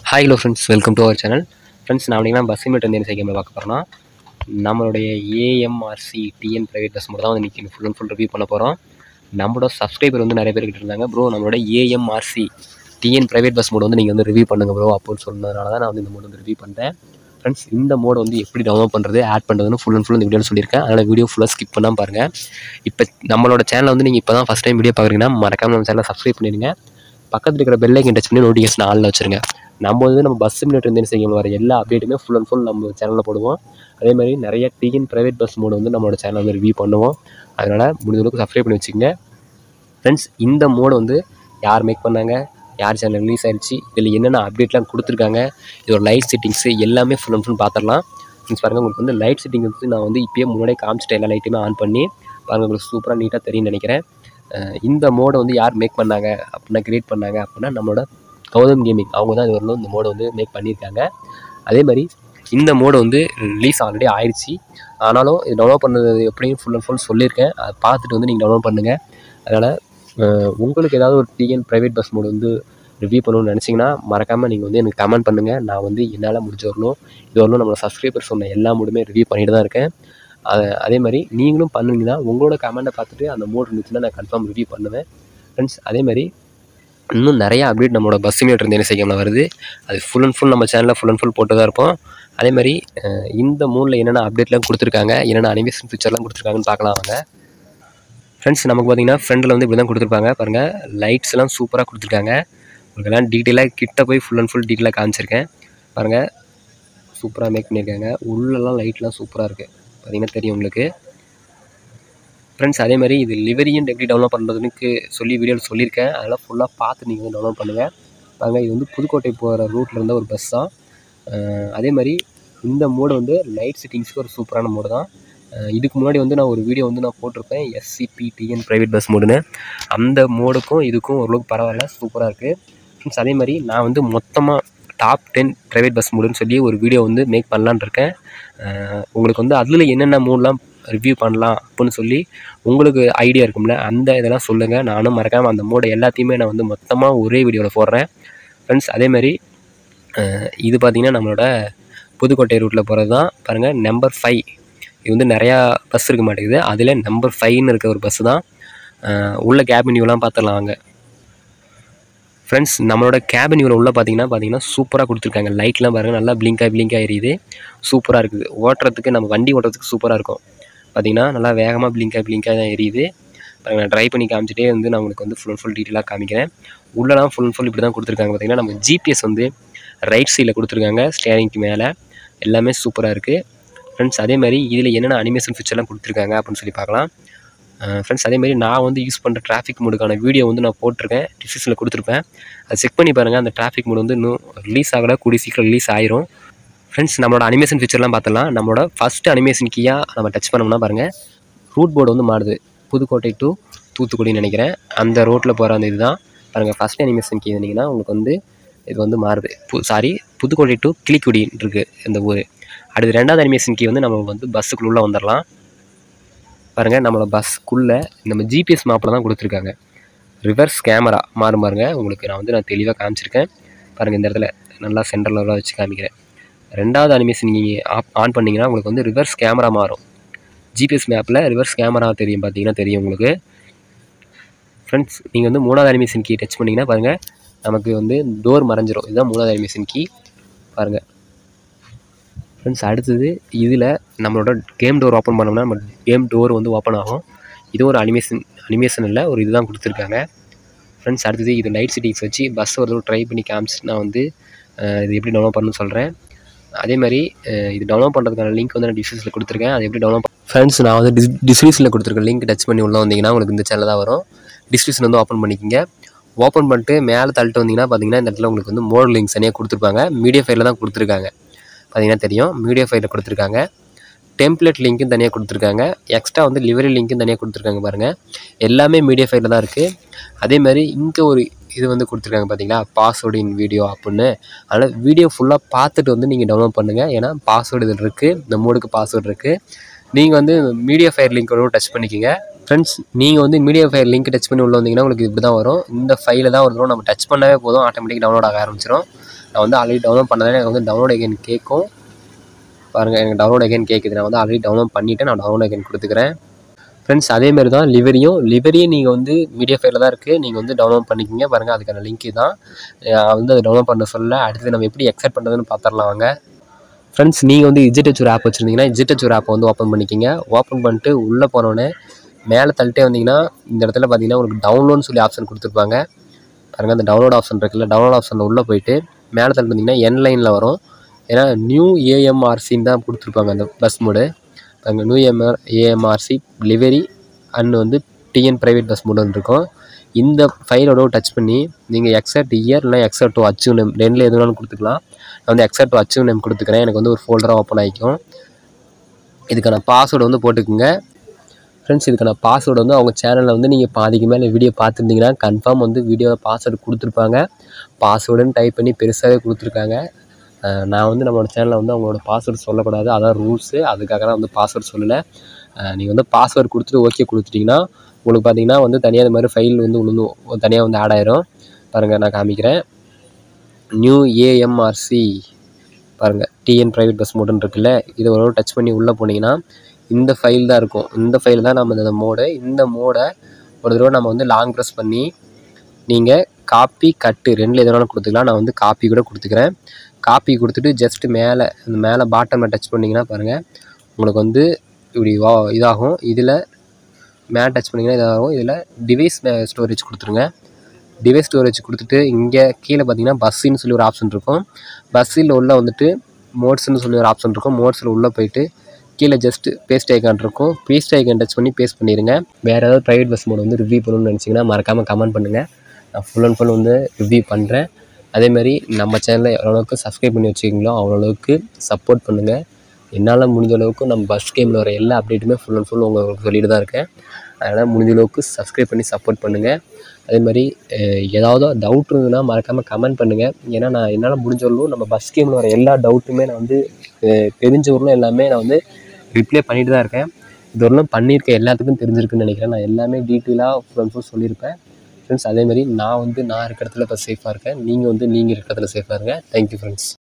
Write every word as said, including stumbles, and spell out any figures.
Hi hello friends, welcome to our channel. Friends, நான் வந்து bus simulator வந்து என்ன செய்ய பார்க்க போறோம்னா நம்மளுடைய A M R C T N private bus மட்டும் தான் வந்து இன்னைக்கு ஃபுல் அண்ட் ஃபுல் ரிவ்யூ பண்ண போறோம். நம்மளோட சப்ஸ்கிரைபர் வந்து நிறைய பேர் கிட்ட இருந்தாங்க ப்ரோ நம்மளோட A M R C T N private bus mod வந்து நீங்கள் வந்து ரிவ்யூ பண்ணுங்க ப்ரோ அப்படின்னு சொன்னதுனால தான் நான் வந்து இந்த மோட் வந்து ரிவ்யூ பண்ணுறேன். ஃப்ரெண்ட்ஸ், இந்த மோட் வந்து எப்படி டவுன்லோட் பண்ணுறது ஆட் பண்ணுறதுன்னு ஃபுல் அண்ட் ஃபுல் இந்த வீடியோவில் சொல்லியிருக்கேன். அதனால் வீடியோ ஃபுல்லாக ஸ்கிப் பண்ணாமல் பாருங்கள். இப்போ நம்மளோட சேனல் வந்து நீங்கள் இப்போ தான் ஃபஸ்ட் டைம் வீடியோ பார்க்குறீங்கன்னா மறக்காம நம்ம சேனலை சப்ஸ்கிரைப் பண்ணிடுங்க. பக்கத்தில் இருக்கிற பெல் ஐக்கன் டச் பண்ணி நோட்டிஃபிகேஷன் ஆளில் வச்சுருங்க. நம்ம வந்து நம்ம பஸ் சிமுலேட்டர் வந்து என்ன செய்யணும் வர எல்லா அப்டேட்டுமே ஃபுல் அண்ட் ஃபுல் நம்ம சேனலில் போடுவோம். அதே மாதிரி நிறைய டிஎன் ப்ரைவேட் பஸ் மோடு வந்து நம்மளோட சேனல் வந்து ரிவ்யூ பண்ணுவோம். அதனால் முடிஞ்சளவுக்கு சப்ஸ்கிரைப் பண்ணி வச்சுக்கோங்க. ஃப்ரெண்ட்ஸ், இந்த மோடு வந்து யார் மேக் பண்ணாங்க, யார் சேனல் ரிலீஸ் ஆகிடுச்சு, இதில் என்னென்ன அப்டேட்லாம் கொடுத்துருக்காங்க, இதோட லைட் செட்டிங்ஸு எல்லாமே ஃபுல் அண்ட் ஃபுல் பார்த்துடலாம். ஃப்ரெண்ட்ஸ் பாருங்கள், உங்களுக்கு வந்து லைட் செட்டிங் வந்து நான் வந்து இப்போயே முன்னாடியே காமிச்சிட்டேன். எல்லா லைட்டுமே ஆன் பண்ணி பாருங்கள், உங்களுக்கு சூப்பராக நீட்டாக தெரியும்னு நினைக்கிறேன். இந்த மோடை வந்து யார் மேக் பண்ணாங்க அப்படின்னா கிரியேட் பண்ணாங்க அப்படின்னா நம்மளோட கௌதம் கேமிங் அவங்க தான் இது வரலும் இந்த மோடை வந்து மேக் பண்ணியிருக்காங்க. அதே மாதிரி இந்த மோடு வந்து ரிலீஸ் ஆல்ரெடி ஆயிடுச்சு. ஆனாலும் இது டவுன்லோட் பண்ணது எப்படின்னு ஃபுல் அண்ட் ஃபுல் சொல்லியிருக்கேன். அதை பார்த்துட்டு வந்து நீங்கள் டவுன்லோட் பண்ணுங்கள். அதனால் உங்களுக்கு ஏதாவது ஒரு டிஎன் ப்ரைவேட் பஸ் மோடு வந்து ரிவ்யூ பண்ணணும்னு நினச்சிங்கன்னா மறக்காமல் நீங்கள் வந்து எனக்கு கமெண்ட் பண்ணுங்கள். நான் வந்து என்னால் முடிஞ்ச வரணும் இது வரலும் நம்மளோட சப்ஸ்கிரைபர் சொன்ன எல்லா மோடுமே ரிவ்யூ பண்ணிட்டு தான் இருக்கேன். அதே மாதிரி நீங்களும் பண்ணுவீங்கன்னா உங்களோட கமெண்ட்டை பார்த்துட்டு அந்த மோட் இருந்துச்சுன்னா நான் கன்ஃபார்ம் ரிவ்யூ பண்ணுவேன். ஃப்ரெண்ட்ஸ், அதே மாதிரி இன்னும் நிறையா அப்டேட் நம்மளோட பஸ் சிமுலேட்டர் வந்து என்ன செய்யாமல் வருது. அது ஃபுல் அண்ட் ஃபுல் நம்ம சேனலில் ஃபுல் அண்ட் ஃபுல் போட்டு தான் இருப்போம். அதே மாதிரி இந்த மூணில் என்னென்ன அப்டேட்லாம் கொடுத்துருக்காங்க, என்னென்ன அனிமேஷன் ஃபீச்சர்லாம் கொடுத்துருக்காங்கன்னு பார்க்கலாம் வாங்க. ஃப்ரெண்ட்ஸ், நமக்கு பார்த்தீங்கன்னா ஃப்ரெண்டில் வந்து இப்படி தான் கொடுத்துருப்பாங்க. பாருங்கள், லைட்ஸ்லாம் சூப்பராக கொடுத்துருக்காங்க. உங்களுக்கு எல்லாம் டீட்டெயிலாக கிட்ட போய் ஃபுல் அண்ட் ஃபுல் டீட்டெயிலாக காமிச்சிருக்கேன். பாருங்கள், சூப்பராக மேக் பண்ணியிருக்காங்க. உள்ளெல்லாம் லைட்லாம் சூப்பராக இருக்குது, பார்த்தீங்கன்னா தெரியும் உங்களுக்கு. ஃப்ரெண்ட்ஸ், அதே மாதிரி இது லிவரியும் எப்படி டவுன்லோட் பண்ணுறதுன்னு சொல்லி வீடியோவில் சொல்லியிருக்கேன். அதெல்லாம் ஃபுல்லாக பார்த்து நீங்கள் வந்து டவுன்லோட் பண்ணுங்கள். பாருங்கள், இது வந்து புதுக்கோட்டை போகிற ரூட்டில் இருந்த ஒரு பஸ் தான். அதே மாதிரி இந்த மோடு வந்து லைட் செட்டிங்ஸ்க்கு ஒரு சூப்பரான மோடு தான். இதுக்கு முன்னாடி வந்து நான் ஒரு வீடியோ வந்து நான் போட்டிருப்பேன் S C P T N private bus மோடுன்னு. அந்த மோடுக்கும் இதுக்கும் ஓரளவுக்கு பரவாயில்ல, சூப்பராக இருக்குது. ஃப்ரெண்ட்ஸ், அதே மாதிரி நான் வந்து மொத்தமாக டாப் டென் ப்ரைவேட் பஸ் மோடுன்னு சொல்லி ஒரு வீடியோ வந்து மேக் பண்ணலான் இருக்கேன். உங்களுக்கு வந்து அதில் என்னென்ன மோட்லாம் ரிவ்யூ பண்ணலாம் அப்படின்னு சொல்லி உங்களுக்கு ஐடியா இருக்கும்ல, அந்த இதெல்லாம் சொல்லுங்கள். நானும் மறக்காமல் அந்த மோடை எல்லாத்தையுமே நான் வந்து மொத்தமாக ஒரே வீடியோவில் போடுறேன். ஃப்ரெண்ட்ஸ், அதே மாதிரி இது பார்த்திங்கன்னா நம்மளோட புதுக்கோட்டை ரூட்டில் போகிறது தான். பாருங்கள், நம்பர் ஃபைவ் இது வந்து நிறையா பஸ் இருக்க மாட்டேங்குது. அதில் நம்பர் ஃபைவ்னு இருக்க ஒரு பஸ்ஸு தான். உள்ள கேபின் வியூலாம் பார்த்துடலாம் வாங்க. ஃப்ரெண்ட்ஸ், நம்மளோட கேபின் வியூவில் உள்ள பார்த்தீங்கன்னா பார்த்தீங்கன்னா சூப்பராக கொடுத்துருக்காங்க. லைட்லாம் பாருங்கள், நல்லா பிளிங்காக பிளிங்காக எரியுது, சூப்பராக இருக்குது. ஓட்டுறதுக்கு நம்ம வண்டி ஓட்டுறதுக்கு சூப்பராக இருக்கும். பார்த்திங்கன்னா நல்லா வேகமாக பிளிங்காக பிளிங்காக தான் எரியுது. பாருங்கள், நான் ட்ரை பண்ணி காமிச்சிட்டே வந்து நான் உங்களுக்கு வந்து ஃபுல் அண்ட் ஃபுல் டீட்டெயிலாக காமிக்கிறேன். உள்ளலாம் ஃபுல் அண்ட் ஃபுல் இப்படி தான் கொடுத்துருக்காங்க. பார்த்திங்கன்னா நம்ம ஜிபிஎஸ் வந்து ரைட் சைடில் கொடுத்துருக்காங்க, ஸ்டேரிங்க்கு மேலே எல்லாமே சூப்பராக இருக்குது. ஃப்ரெண்ட்ஸ், அதே மாதிரி இதில் என்னென்ன அனிமேஷன் ஃபீச்சர்லாம் கொடுத்துருக்காங்க அப்படின்னு சொல்லி பார்க்கலாம். ஃப்ரெண்ட்ஸ், அதே மாதிரி நான் வந்து யூஸ் பண்ணுற டிராஃபிக் மோடுக்கான வீடியோ வந்து நான் போட்டிருக்கேன், டிஸ்கிரிப்ஷனில் கொடுத்துருப்பேன். அதை செக் பண்ணி பாருங்கள். அந்த டிராஃபிக் மோடு வந்து இன்னும் ரிலீஸ் ஆகலை, கூடி சீக்கிரம் ரிலீஸ் ஆயிரும். ஃப்ரெண்ட்ஸ், நம்மளோட அனிமேஷன் ஃபீச்சர்லாம் பார்த்தலாம். நம்மளோட ஃபஸ்ட்டு அனிமேஷன் கீயாக நம்ம டச் பண்ணோம்னா பாருங்கள், ரூட் போர்டு வந்து மாறுது. புதுக்கோட்டை டு தூத்துக்குடின்னு நினைக்கிறேன், அந்த ரோட்டில் போகிற அந்த இது தான். பாருங்கள், ஃபஸ்ட்டு அனிமேஷன் கீ இருந்தீங்கன்னா உங்களுக்கு வந்து இது வந்து மாறுது. பு சாரி புதுக்கோட்டை டு கிளிக்குடின்னு இருக்குது இந்த ஊர். அடுத்து ரெண்டாவது அனிமேஷன் கீ வந்து நம்ம வந்து பஸ்ஸுக்குள்ளே வந்துடலாம். பாருங்கள், நம்மளோட பஸ்ஸுக்குள்ளே நம்ம ஜிபிஎஸ் மேப்பில் தான் கொடுத்துருக்காங்க. ரிவர்ஸ் கேமரா மாறும் பாருங்கள். உங்களுக்கு நான் வந்து நான் தெளிவாக காமிச்சிருக்கேன். பாருங்கள், இந்த இடத்துல நல்லா சென்டரில் வச்சு காமிக்கிறேன். ரெண்டாவது அனிமேஷன் நீங்கள் ஆப் ஆன் பண்ணிங்கன்னா உங்களுக்கு வந்து ரிவர்ஸ் கேமரா மாறும். ஜிபிஎஸ் மேப்பில் ரிவர்ஸ் கேமரா தெரியும், பார்த்தீங்கன்னா தெரியும் உங்களுக்கு. ஃப்ரெண்ட்ஸ், நீங்கள் வந்து மூணாவது அனிமேஷன் கீ டச் பண்ணிங்கன்னா பாருங்கள், நமக்கு வந்து டோர் மறைஞ்சிரும். இதுதான் மூணாவது அனிமேஷன் கீ. பாருங்கள் ஃப்ரெண்ட்ஸ், அடுத்தது இதில் நம்மளோட கேம் டோர் ஓப்பன் பண்ணோம்னா நம்ம கேம் டோர் வந்து ஓப்பன் ஆகும். இது ஒரு அனிமேஷன் அனிமேஷன் இல்லை, ஒரு இதுதான் கொடுத்துருக்காங்க. ஃப்ரெண்ட்ஸ், அடுத்தது இது லைட் செட்டிங்ஸ் வச்சு பஸ் ஒரு ட்ரை பண்ணி காமிச்சு நான் வந்து இது எப்படி டவுன்லோட் பண்ணணும்னு சொல்கிறேன். அதே மாதிரி இது டவுன்லோட் பண்ணுறதுக்கான லிங்க் வந்து நான் டிஸ்கிரிப்ஷனில் கொடுத்துருக்கேன். அது எப்படி டவுன்லோட் ஃப்ரெண்ட்ஸ், நான் வந்து டிஸ் டிஸ்கிரிப்ஷனில் கொடுத்துருக்கேன் லிங்க் டச் பண்ணி உள்ளே வந்தீங்கன்னா உங்களுக்கு இந்த சேனல் தான் வரும். டிஸ்கிரிப்ஷன் வந்து ஓப்பன் பண்ணிக்கோங்க. ஓப்பன் பண்ணிட்டு மேலே தள்ளிட்டு வந்தீங்கன்னா பார்த்தீங்கன்னா இந்த இடத்துல உங்களுக்கு வந்து மோட் லிங்க்ஸ் தனியாக கொடுத்துருப்பாங்க. மீடியா ஃபைலில் தான் கொடுத்துருக்காங்க, பார்த்தீங்கன்னா தெரியும். மீடியா ஃபைலில் கொடுத்துருக்காங்க. டெம்ப்ளேட் லிங்க்கும் தனியாக கொடுத்துருக்காங்க. எக்ஸ்ட்ரா வந்து லிவரி லிங்க்கும் தனியாக கொடுத்துருக்காங்க. பாருங்கள், எல்லாமே மீடியா ஃபைலில் தான் இருக்குது. அதே மாதிரி இங்கே ஒரு இது வந்து கொடுத்துருக்காங்க, பார்த்தீங்களா, பாஸ்வேர்டு இன் வீடியோ அப்படின்னு. அதனால் வீடியோ ஃபுல்லாக பார்த்துட்டு வந்து நீங்கள் டவுன்லோட் பண்ணுங்கள். ஏன்னா பாஸ்வேர்டு இதில் இருக்குது, இந்த மோடுக்கு பாஸ்வேர்டு இருக்குது. நீங்கள் வந்து மீடியா ஃபைல் லிங்க்கோட டச் பண்ணிக்கோங்க. ஃப்ரெண்ட்ஸ், நீங்கள் வந்து மீடியா ஃபைல் லிங்க் டச் பண்ணி உள்ள வந்தீங்கன்னா உங்களுக்கு இப்படி தான் வரும். இந்த ஃபைலில் தான் ஒரு தடவை நம்ம டச் பண்ணவே போதும், ஆட்டோமேட்டிக் டவுன்லோட் ஆக ஆரம்பிச்சிடும். நான் வந்து ஆல்ரெடி டவுன்லோட் பண்ணதால் எனக்கு வந்து டவுன்லோட் அகைன் கேட்கும். பாருங்கள், எனக்கு டவுன்லோட் அகைன் கேட்குது. நான் வந்து ஆல்ரெடி டவுன்லோட் பண்ணிவிட்டு நான் டவுன்லோட் அகைன் கொடுத்துக்கிறேன். ஃப்ரெண்ட்ஸ் அதேமாரி தான் லிவரியும் லிவரியும் நீங்கள் வந்து மீடியா ஃபைலில் தான் இருக்குது. நீங்கள் வந்து டவுன்லோட் பண்ணிக்கிங்க. பாருங்கள், அதுக்கான லிங்க் தான் வந்து அதை டவுன்லோட் பண்ண சொல்ல. அடுத்து நம்ம எப்படி எக்ஸெப்ட் பண்ணுறதுன்னு பார்த்துடலாம் வாங்க. ஃப்ரெண்ட்ஸ் நீங்கள் வந்து இஜெட்ஹெச் ஒரு ஆப் வச்சுருந்தீங்கன்னா இஜெட்ஹெச் ஒரு ஆப்பை வந்து ஓப்பன் பண்ணிக்கிங்க. ஓப்பன் பண்ணிட்டு உள்ளே போனோடனே மேலே தள்ளிட்டே வந்தீங்கன்னா இந்த இடத்துல பார்த்தீங்கன்னா உங்களுக்கு டவுன்லோட்னு சொல்லி ஆப்ஷன் கொடுத்துருப்பாங்க. பாருங்கள், அந்த டவுன்லோட் ஆப்ஷன் இருக்குல்ல, டவுன்லோட் ஆப்ஷனில் உள்ளே போயிட்டு மேலே தள்ளி பார்த்தீங்கன்னா என் லைனில் வரும். ஏன்னா நியூ ஏஎம்ஆர்சின்னு தான் கொடுத்துருப்பாங்க அந்த பஸ் மோடு. அங்கே new MR AMRC livery and வந்து டிஎன் ப்ரைவேட் பஸ் மோடுன்னு இருக்கும். இந்த ஃபைலோட டச் பண்ணி நீங்கள் எக்ஸாக்ட் இயர் இல்லை எக்ஸாக்ட் டு அச்சீவ் நேம் ரெண்டில் எது வேணாலும் கொடுத்துக்கலாம். நான் வந்து எக்ஸாக்ட் டு அச்சீவ் நேம் கொடுத்துக்கிறேன். எனக்கு வந்து ஒரு ஃபோல்டராக ஓப்பன் ஆகிக்கும். இதுக்கான பாஸ்வேர்டு வந்து போட்டுக்குங்க. ஃப்ரெண்ட்ஸ் இதுக்கான பாஸ்வேர்டு வந்து அவங்க சேனலில் வந்து நீங்கள் பாதிக்கு மேலே வீடியோ பார்த்துருந்தீங்கன்னா கன்ஃபார்ம் வந்து வீடியோவில் பாஸ்வேர்டு கொடுத்துருப்பாங்க. பாஸ்வேர்டுன்னு டைப் பண்ணி பெருசாகவே கொடுத்துருக்காங்க. நான் வந்து நம்மளோட சேனலில் வந்து அவங்களோட பாஸ்வேர்டு சொல்லக்கூடாது, அதான் ரூல்ஸு. அதுக்காக தான் வந்து பாஸ்வேர்டு சொல்லலை. நீங்கள் வந்து பாஸ்வேர்டு கொடுத்துட்டு ஓகே கொடுத்துட்டிங்கன்னா உங்களுக்கு பார்த்தீங்கன்னா வந்து தனியாக இந்த மாதிரி ஃபைல் வந்து உழுந்து தனியாக வந்து ஆட் ஆயிரும். பாருங்கள், நான் காமிக்கிறேன். நியூ ஏஎம்ஆர்சி பாருங்கள், டிஎன் ப்ரைவேட் பஸ் மோடுன்னு இருக்குல்ல, இதை ஒரு டச் பண்ணி உள்ளே போனீங்கன்னா இந்த ஃபைல் தான் இருக்கும். இந்த ஃபைல் தான் நம்ம இந்த மோடு. இந்த மோடை ஒரு தடவை நம்ம வந்து லாங் ப்ரெஸ் பண்ணி நீங்கள் காப்பி கட்டு ரெண்டில் எதுனாலும் கொடுத்துக்கலாம். நான் வந்து காப்பி கூட கொடுத்துக்கிறேன். காப்பி கொடுத்துட்டு ஜஸ்ட்டு மேலே அந்த மேலே பாட்டமில் டச் பண்ணிங்கன்னா பாருங்கள் உங்களுக்கு வந்து இப்படி வா இதாகும். இதில் மேலே டச் பண்ணிங்கன்னா இதாகும். இதில் டிவைஸ் ஸ்டோரேஜ் கொடுத்துருங்க. டிவைஸ் ஸ்டோரேஜ் கொடுத்துட்டு இங்கே கீழே பார்த்தீங்கன்னா பஸ்ஸின்னு சொல்லி ஒரு ஆப்ஷன் இருக்கும். பஸ்ஸில் உள்ள வந்துட்டு மோட்ஸ்ன்னு சொல்லி ஒரு ஆப்ஷன் இருக்கும். மோட்ஸில் உள்ளே போயிட்டு கீழே ஜஸ்ட்டு பேஸ்ட் ஐக்கான் இருக்கும். பேஸ்ட் ஐக்கான் டச் பண்ணி பேஸ்ட் பண்ணிடுங்க. வேறு ஏதாவது ப்ரைவேட் பஸ் மோட் வந்து ரிவ்யூ பண்ணணும்னு நினச்சிங்கன்னா மறக்காமல் கமெண்ட் பண்ணுங்கள். நான் ஃபுல் அண்ட் ஃபுல் வந்து ரிவ்யூ பண்ணுறேன். அதேமாதிரி நம்ம சேனலை எவ்வளோக்கு சப்ஸ்கிரைப் பண்ணி வச்சுக்கிங்களோ அவ்வளோவுக்கு சப்போர்ட் பண்ணுங்கள். என்னால் முடிஞ்ச அளவுக்கு நம்ம பஸ் கேமில் வர எல்லா அப்டேட்டுமே ஃபுல் அண்ட் ஃபுல் உங்களுக்கு சொல்லிட்டு தான் இருக்கேன். அதனால் முடிஞ்ச அளவுக்கு சப்ஸ்கிரைப் பண்ணி சப்போர்ட் பண்ணுங்கள். அதேமாதிரி ஏதாவது டவுட் இருந்ததுன்னா மறக்காமல் கமெண்ட் பண்ணுங்கள். ஏன்னா நான் என்னால் முடிஞ்ச அளவு நம்ம பஸ் கேமில் வர எல்லா டவுட்டுமே நான் வந்து தெரிஞ்சவர்களும் எல்லாமே நான் வந்து ரிப்ளை பண்ணிட்டு தான் இருக்கேன். இது வரலும் பண்ணியிருக்கேன், எல்லாத்துக்கும் தெரிஞ்சிருக்குன்னு நினைக்கிறேன். நான் எல்லாமே டீட்டெயிலாக ஃபுல் அண்ட் ஃபுல் சொல்லியிருப்பேன். ஃப்ரெண்ட்ஸ் அதேமாதிரி நான் வந்து நான் இருக்கிற இடத்துல இப்போ சேஃபாக இருக்கேன். நீங்கள் வந்து நீங்கள் இருக்கிற இடத்துல சேஃபாக இருங்க. Thank you friends.